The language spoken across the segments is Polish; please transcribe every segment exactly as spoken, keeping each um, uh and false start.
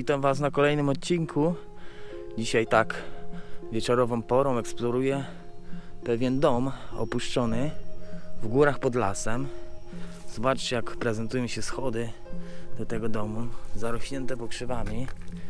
Witam Was na kolejnym odcinku. Dzisiaj tak wieczorową porą eksploruję pewien dom opuszczony w górach pod lasem. Zobaczcie, jak prezentują się schody do tego domu, zarośnięte pokrzywami.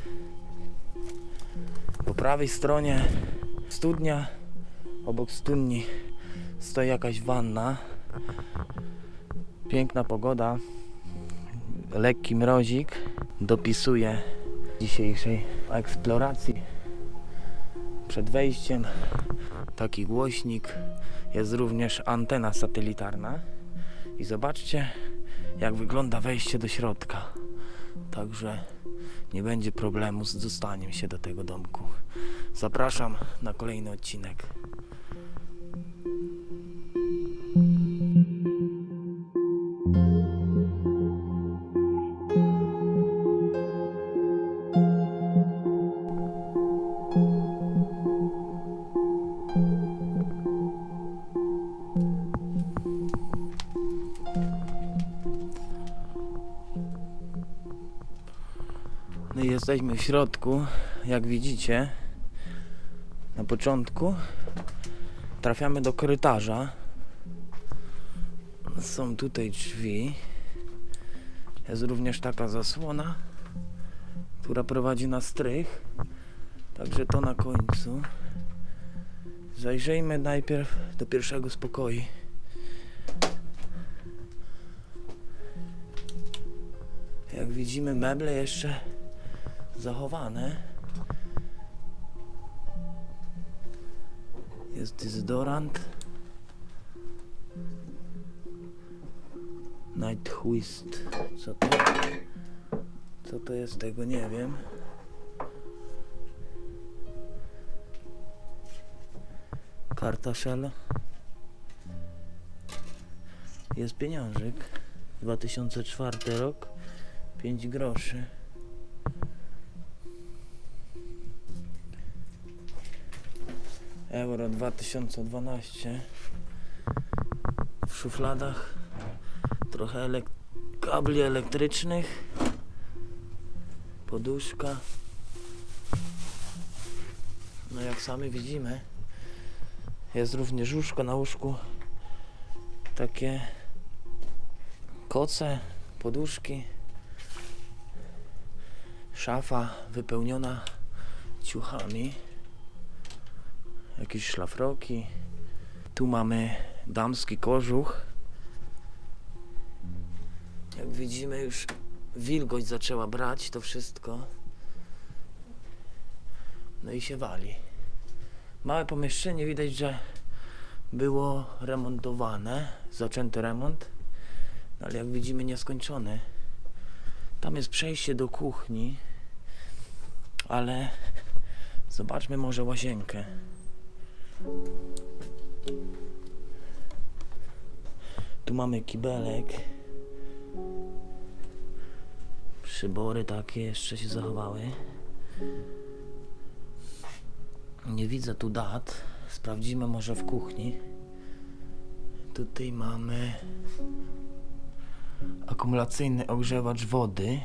Po prawej stronie studnia, obok studni stoi jakaś wanna. Piękna pogoda, lekki mrozik dopisuje dzisiejszej eksploracji. Przed wejściem taki głośnik, jest również antena satelitarna i zobaczcie, jak wygląda wejście do środka. Także nie będzie problemu z dostaniem się do tego domku. Zapraszam na kolejny odcinek. No i jesteśmy w środku. Jak widzicie, na początku trafiamy do korytarza. Są tutaj drzwi. Jest również taka zasłona, która prowadzi na strych. Także to na końcu. Zajrzyjmy najpierw do pierwszego z pokoi. Jak widzimy, meble jeszcze zachowane. Jest dezodorant. Nightwist. Co to? Co to jest? Tego nie wiem. Karta Shell. Jest pieniążek. dwa tysiące czwarty rok. pięć groszy. Euro dwa tysiące dwanaście. W szufladach trochę elek kabli elektrycznych, poduszka. No jak sami widzimy, jest również łóżko, na łóżku takie koce, poduszki, szafa wypełniona ciuchami, jakieś szlafroki. Tu mamy damski kożuch. Jak widzimy, już wilgoć zaczęła brać to wszystko. No i się wali. Małe pomieszczenie, widać, że było remontowane, zaczęty remont, no ale jak widzimy, nieskończony. Tam jest przejście do kuchni, ale zobaczmy może łazienkę. Tu mamy kibelek. Przybory takie jeszcze się zachowały. Nie widzę tu dat. Sprawdzimy może w kuchni. Tutaj mamy akumulacyjny ogrzewacz wody.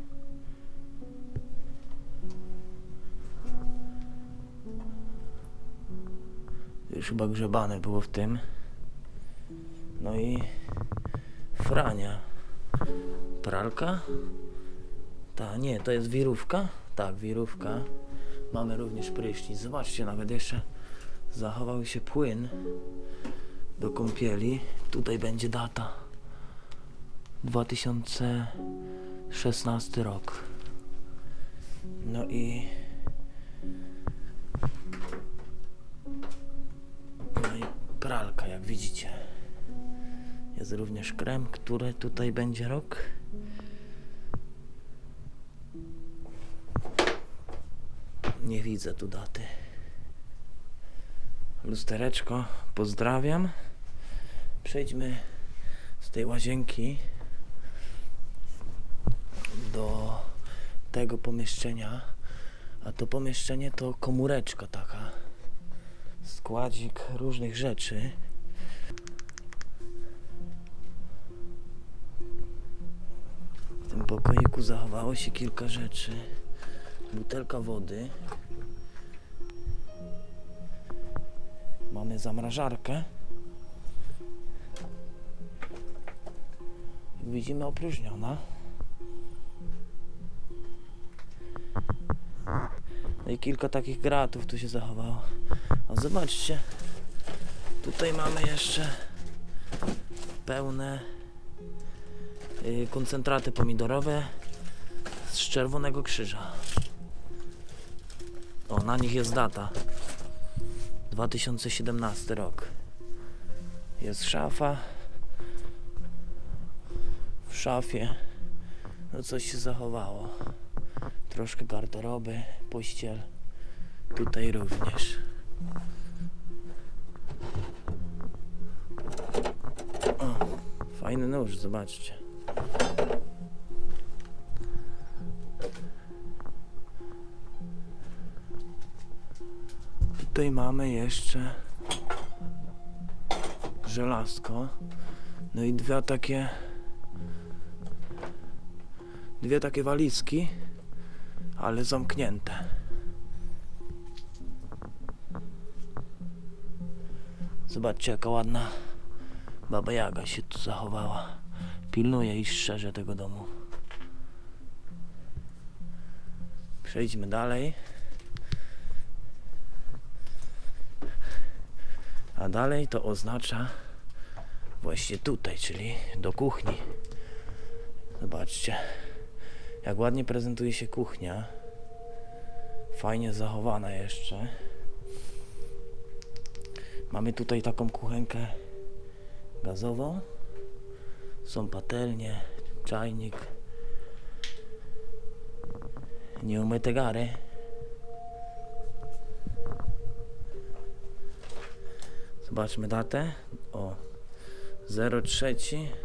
Już chyba grzebane było w tym. No i frania. Pralka. Ta, nie, to jest wirówka. Tak, wirówka. Mamy również prysznic. Zobaczcie, nawet jeszcze zachował się płyn do kąpieli. Tutaj będzie data. dwa tysiące szesnasty rok. No i No i pralka, jak widzicie. Jest również krem, który tutaj będzie rok. Nie widzę tu daty. Lustereczko, pozdrawiam. Przejdźmy z tej łazienki do tego pomieszczenia. A to pomieszczenie to komóreczka taka. Składzik różnych rzeczy. W tym pokoiku zachowało się kilka rzeczy. butelka wody. Mamy zamrażarkę. Jak widzimy, opróżniona. No i kilka takich gratów tu się zachowało. A zobaczcie, tutaj mamy jeszcze pełne yy, koncentraty pomidorowe z Czerwonego Krzyża. O, na nich jest data. dwa tysiące siedemnasty rok. Jest szafa. W szafie no coś się zachowało. Troszkę garderoby, pościel. Tutaj również. O, fajny nóż, zobaczcie. Tutaj mamy jeszcze żelazko. No i dwa takie dwie takie walizki, ale zamknięte. Zobaczcie, jaka ładna Baba Jaga się tu zachowała. Pilnuje i strzeże tego domu. Przejdźmy dalej. A dalej to oznacza właśnie tutaj, czyli do kuchni. Zobaczcie, jak ładnie prezentuje się kuchnia. Fajnie zachowana jeszcze. Mamy tutaj taką kuchenkę gazową. Są patelnie, czajnik, nieumyte gary. Zobaczmy datę. O, zero trzy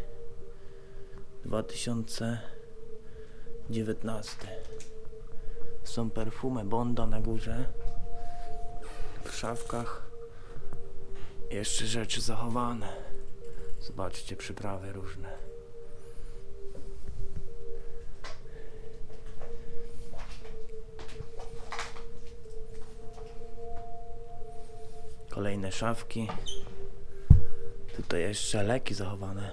dwa tysiące dziewiętnasty. Są perfumy Bonda na górze. W szafkach jeszcze rzeczy zachowane. Zobaczcie, przyprawy różne. Kolejne szafki. Tutaj jeszcze leki zachowane.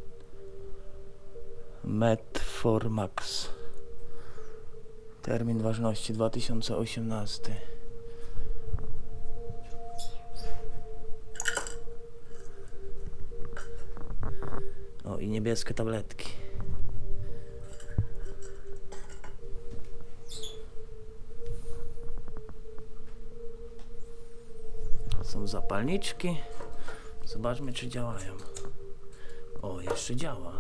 Metformax. Termin ważności dwa tysiące osiemnasty. O, i niebieskie tabletki. Są zapalniczki. Zobaczmy, czy działają. O, jeszcze działa.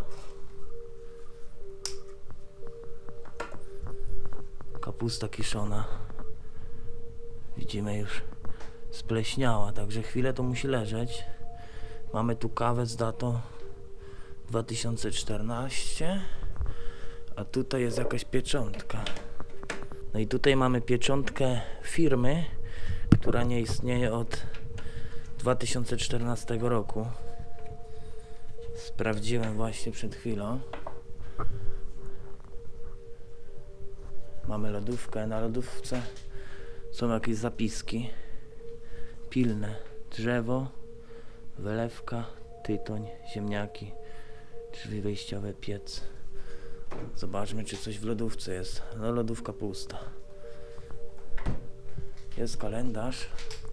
Kapusta kiszona. Widzimy, już spleśniała, także chwilę to musi leżeć. Mamy tu kawę z datą dwa tysiące czternasty. A tutaj jest jakaś pieczątka. No i tutaj mamy pieczątkę firmy, która nie istnieje od dwa tysiące czternastego roku. Sprawdziłem właśnie przed chwilą. Mamy lodówkę. Na lodówce są jakieś zapiski pilne. Drzewo, wylewka, tytoń, ziemniaki, drzwi wejściowe, piec. Zobaczmy, czy coś w lodówce jest. No, lodówka pusta. Jest kalendarz.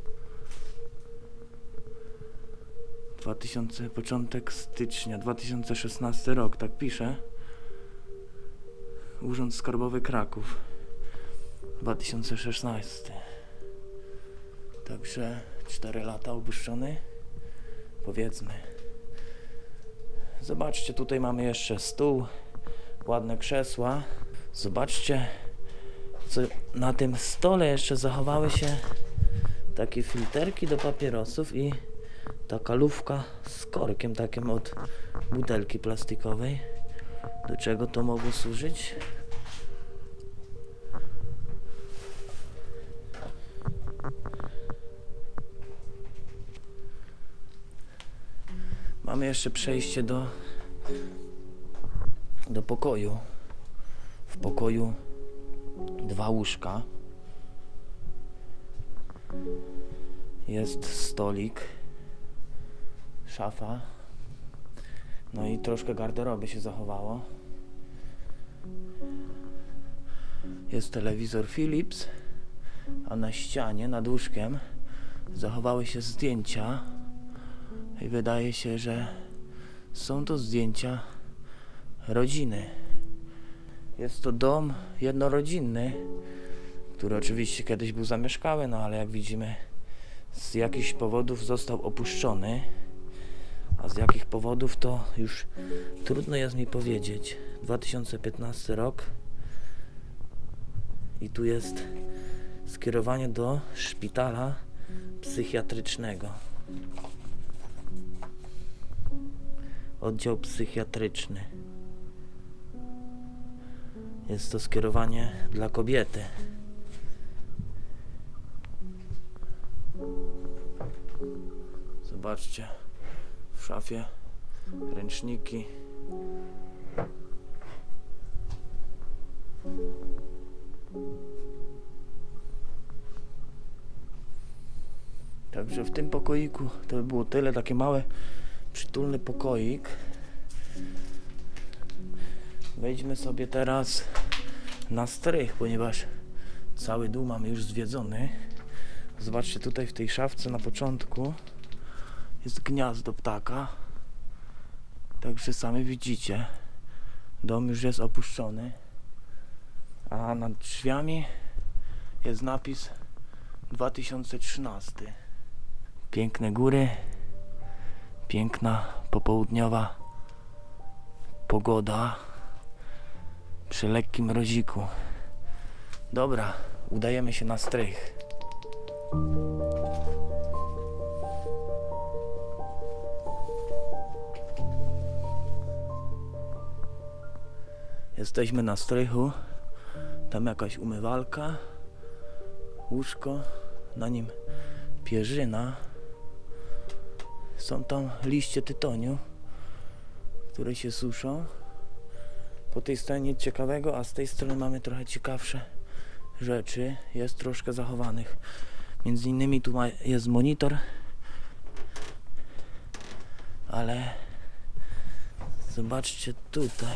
dwa tysiące, początek stycznia, dwa tysiące szesnasty rok, tak pisze. Urząd Skarbowy Kraków, dwa tysiące szesnasty. Także cztery lata opuszczony, powiedzmy. Zobaczcie, tutaj mamy jeszcze stół, ładne krzesła. Zobaczcie, co na tym stole jeszcze zachowały się takie filterki do papierosów i taka lufka z korkiem takim od butelki plastikowej. Do czego to mogło służyć? Mamy jeszcze przejście do do pokoju. W pokoju Dwa łóżka. Jest stolik. Szafa. No i troszkę garderoby się zachowało. Jest telewizor Philips, a na ścianie, nad łóżkiem zachowały się zdjęcia i wydaje się, że są to zdjęcia rodziny. Jest to dom jednorodzinny, który oczywiście kiedyś był zamieszkały, no ale jak widzimy z jakichś powodów został opuszczony. A z jakich powodów to już trudno jest mi powiedzieć. dwa tysiące piętnasty rok i tu jest skierowanie do szpitala psychiatrycznego. Oddział psychiatryczny. Jest to skierowanie dla kobiety. Zobaczcie. W szafie ręczniki. Także w tym pokoiku to by było tyle, takie małe, przytulny pokoik. Wejdźmy sobie teraz na strych, ponieważ cały dół mamy już zwiedzony. Zobaczcie, tutaj w tej szafce na początku jest gniazdo ptaka. Także sami widzicie, dom już jest opuszczony, a nad drzwiami jest napis dwa tysiące trzynasty. Piękne góry, piękna popołudniowa pogoda przy lekkim mroziku. Dobra, udajemy się na strych. Jesteśmy na strychu. Tam jakaś umywalka, łóżko, na nim pierzyna. Są tam liście tytoniu, które się suszą. Po tej stronie nic ciekawego, a z tej strony mamy trochę ciekawsze rzeczy. Jest troszkę zachowanych. Między innymi tu ma, jest monitor, ale zobaczcie tutaj.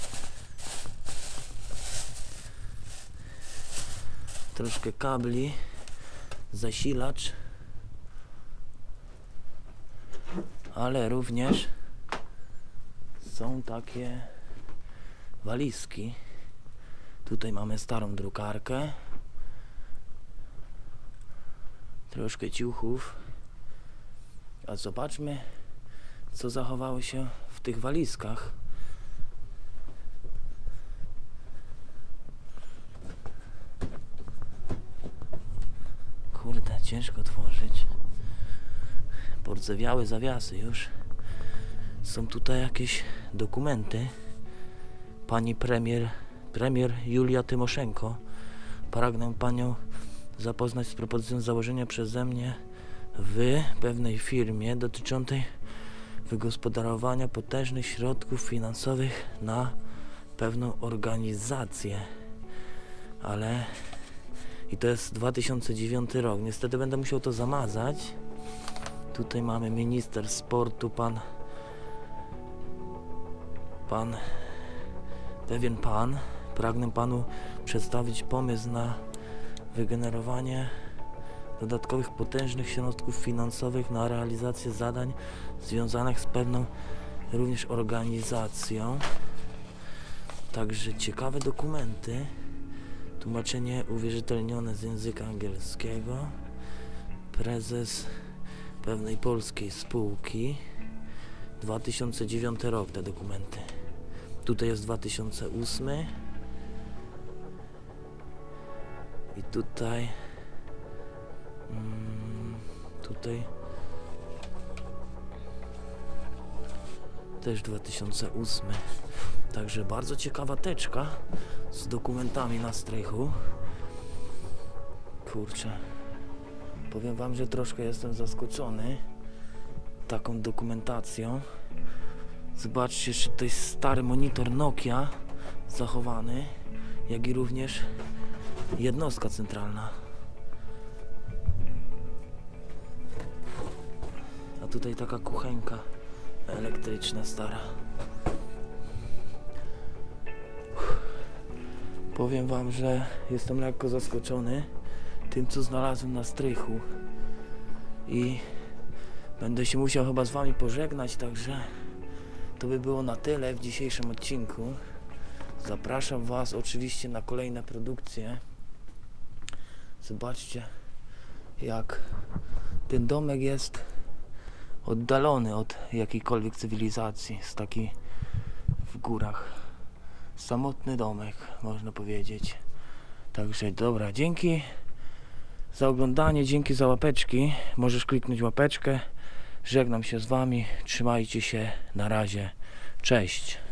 Troszkę kabli, zasilacz, ale również są takie walizki. Tutaj mamy starą drukarkę, troszkę ciuchów, a zobaczmy, co zachowało się w tych walizkach. Kurde, ciężko otworzyć. Pordzewiałe zawiasy już. Są tutaj jakieś dokumenty. Pani premier, premier Julia Tymoszenko. Pragnę panią zapoznać z propozycją założenia przeze mnie w pewnej firmie dotyczącej wygospodarowania potężnych środków finansowych na pewną organizację. Ale... I to jest dwa tysiące dziewiąty rok. Niestety będę musiał to zamazać. Tutaj mamy minister sportu, pan... Pan... Pewien pan. Pragnę panu przedstawić pomysł na wygenerowanie dodatkowych potężnych środków finansowych na realizację zadań związanych z pewną również organizacją. Także ciekawe dokumenty. Tłumaczenie uwierzytelnione z języka angielskiego. Prezes pewnej polskiej spółki. dwa tysiące dziewiąty rok te dokumenty. Tutaj jest dwa tysiące ósmy. I tutaj... Mm, tutaj... Też dwa tysiące ósmy. Także bardzo ciekawa teczka z dokumentami na strychu. Kurczę. Powiem wam, że troszkę jestem zaskoczony taką dokumentacją. Zobaczcie, jeszcze to jest stary monitor Nokia zachowany, jak i również jednostka centralna. A tutaj taka kuchenka elektryczna, stara. Powiem wam, że jestem lekko zaskoczony tym, co znalazłem na strychu. I będę się musiał chyba z wami pożegnać, także to by było na tyle w dzisiejszym odcinku. Zapraszam was oczywiście na kolejne produkcje. Zobaczcie, jak ten domek jest oddalony od jakiejkolwiek cywilizacji. Jest taki w górach. Samotny domek, można powiedzieć. Także dobra, dzięki za oglądanie, dzięki za łapeczki. Możesz kliknąć łapeczkę. Żegnam się z wami. Trzymajcie się. Na razie. Cześć.